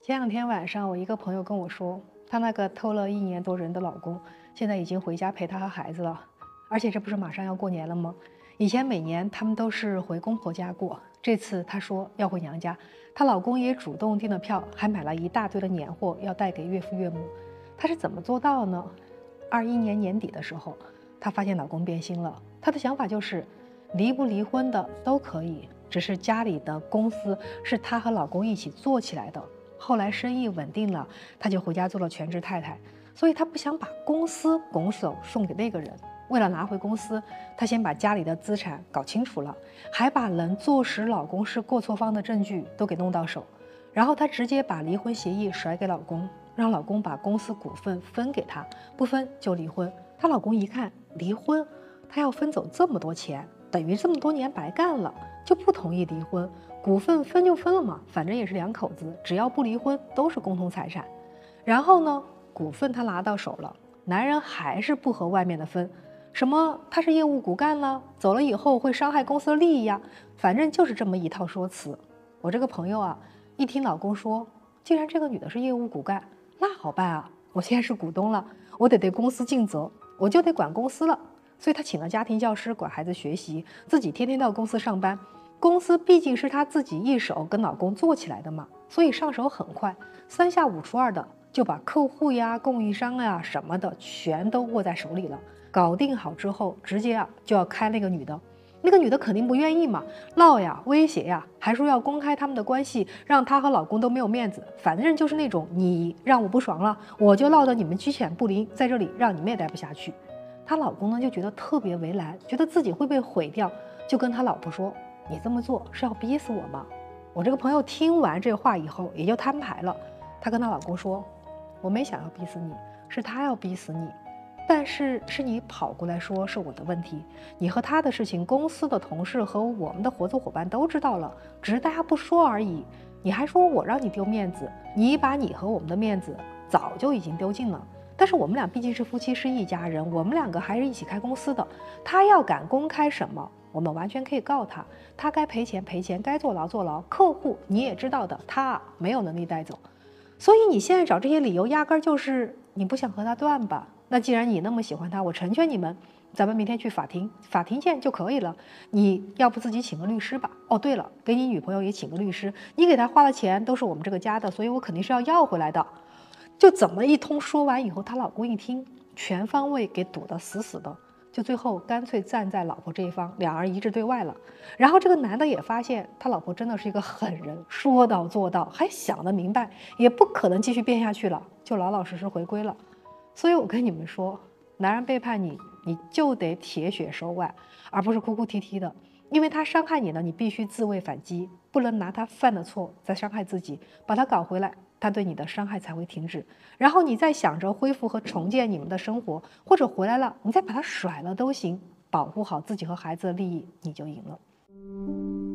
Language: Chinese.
前两天晚上，我一个朋友跟我说，她那个偷了1年多人的老公，现在已经回家陪她和孩子了。而且这不是马上要过年了吗？以前每年他们都是回公婆家过，这次她说要回娘家，她老公也主动订了票，还买了一大堆的年货要带给岳父岳母。她是怎么做到呢？21年年底的时候，她发现老公变心了，她的想法就是离不离婚的都可以，只是家里的公司是她和老公一起做起来的。后来生意稳定了，她就回家做了全职太太，所以她不想把公司拱手送给那个人。为了拿回公司，她先把家里的资产搞清楚了，还把能坐实老公是过错方的证据都给弄到手。然后她直接把离婚协议甩给老公，让老公把公司股份分给她，不分就离婚。她老公一看离婚，她要分走这么多钱，等于这么多年白干了，就不同意离婚。股份分就分了嘛，反正也是两口子，只要不离婚都是共同财产。然后呢，股份他拿到手了，男人还是不和外面的分，什么他是业务骨干呢，走了以后会伤害公司的利益呀，反正就是这么一套说辞。我这个朋友啊，一听老公说，既然这个女的是业务骨干，那好办啊，我现在是股东了，我得对公司尽责，我就得管公司了。所以他请了家庭教师管孩子学习，自己天天到公司上班。公司毕竟是她自己一手跟老公做起来的嘛，所以上手很快，3下5除2的就把客户呀、供应商呀什么的全都握在手里了。搞定好之后，直接就要开那个女的，那个女的肯定不愿意嘛，闹呀、威胁呀，还说要公开他们的关系，让她和老公都没有面子。反正就是那种你让我不爽了，我就闹得你们鸡犬不宁，在这里让你们也待不下去。她老公呢就觉得特别为难，觉得自己会被毁掉，就跟他老婆说。你这么做是要逼死我吗？我这个朋友听完这话以后也就摊牌了，她跟她老公说，我没想要逼死你，是他要逼死你，但是你跑过来说是我的问题，你和他的事情公司的同事和我们的合作伙伴都知道了，只是大家不说而已，你还说我让你丢面子，你把你和我们的面子早就已经丢尽了。但是我们俩毕竟是夫妻，是一家人，我们两个还是一起开公司的，他要敢公开什么，我们完全可以告他，他该赔钱赔钱，该坐牢坐牢。客户你也知道的，他没有能力带走，所以你现在找这些理由，压根儿就是你不想和他断吧？那既然你那么喜欢他，我成全你们，咱们明天去法庭，法庭见就可以了。你要不自己请个律师吧？哦，对了，给你女朋友也请个律师，你给她花了钱都是我们这个家的，所以我肯定是要回来的。就怎么一通说完以后，她老公一听，全方位给堵得死死的。就最后干脆站在老婆这一方，两人一致对外了。然后这个男的也发现他老婆真的是一个狠人，说到做到，还想得明白，也不可能继续变下去了，就老老实实回归了。所以我跟你们说，男人背叛你，你就得铁血手腕，而不是哭哭啼啼的。因为他伤害你了，你必须自卫反击，不能拿他犯的错再伤害自己，把他搞回来，他对你的伤害才会停止。然后你再想着恢复和重建你们的生活，或者回来了，你再把他甩了都行，保护好自己和孩子的利益，你就赢了。